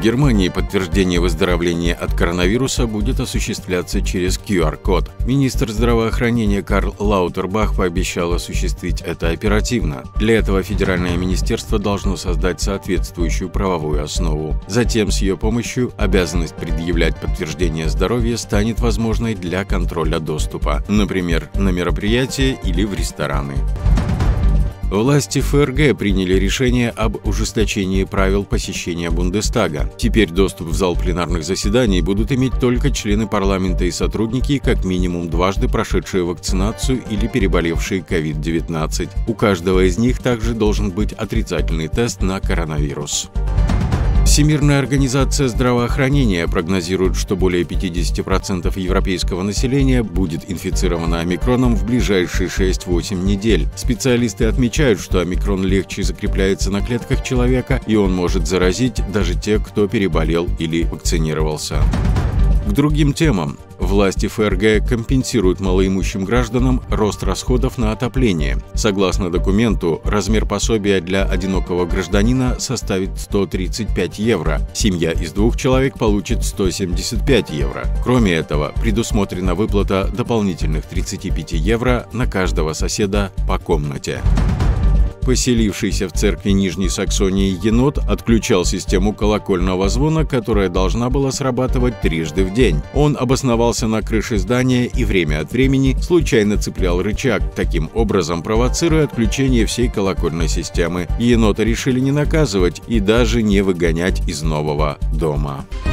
Германии подтверждение выздоровления от коронавируса будет осуществляться через QR-код. Министр здравоохранения Карл Лаутербах пообещал осуществить это оперативно. Для этого федеральное министерство должно создать соответствующую правовую основу. Затем с ее помощью обязанность предъявлять подтверждение здоровья станет возможной для контроля доступа, например, на мероприятия или в рестораны. Власти ФРГ приняли решение об ужесточении правил посещения Бундестага. Теперь доступ в зал пленарных заседаний будут иметь только члены парламента и сотрудники, как минимум дважды прошедшие вакцинацию или переболевшие COVID-19. У каждого из них также должен быть отрицательный тест на коронавирус. Всемирная организация здравоохранения прогнозирует, что более 50% европейского населения будет инфицировано омикроном в ближайшие 6-8 недель. Специалисты отмечают, что омикрон легче закрепляется на клетках человека, и он может заразить даже тех, кто переболел или вакцинировался. К другим темам. Власти ФРГ компенсируют малоимущим гражданам рост расходов на отопление. Согласно документу, размер пособия для одинокого гражданина составит 135 евро. Семья из 2 человек получит 175 евро. Кроме этого, предусмотрена выплата дополнительных 35 евро на каждого соседа по комнате. Поселившийся в церкви Нижней Саксонии енот отключал систему колокольного звона, которая должна была срабатывать трижды в день. Он обосновался на крыше здания и время от времени случайно цеплял рычаг, таким образом провоцируя отключение всей колокольной системы. Енота решили не наказывать и даже не выгонять из нового дома.